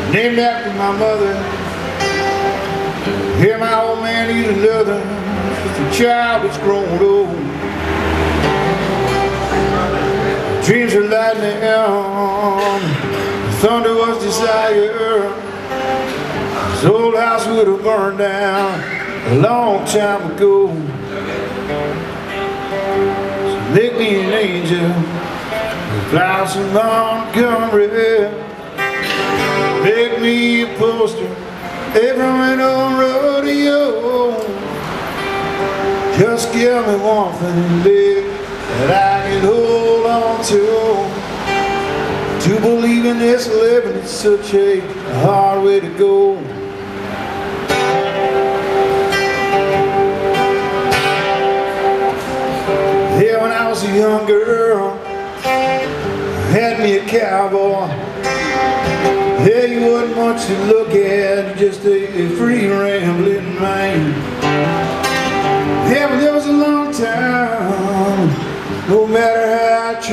named after my mother. Hear my old man eat another, just a child that's grown old. Dreams are lightning on, thunder was desire. This old house would have burned down a long time ago. So make me an angel with flowers from Montgomery. Make me a poster every on rodeo. Just give me one thing, babe, that I can hold on to. To believe in this living is such a hard way to go. Yeah, when I was a young girl, I had me a cowboy. Yeah, he wasn't much to look at, just a free rambling man. Yeah, but there was a long time, no matter how I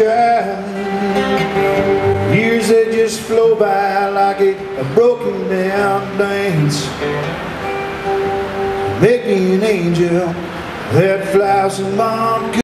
tried. Years they just flow by like a broken down dance. Make me an angel that flies in Montgomery.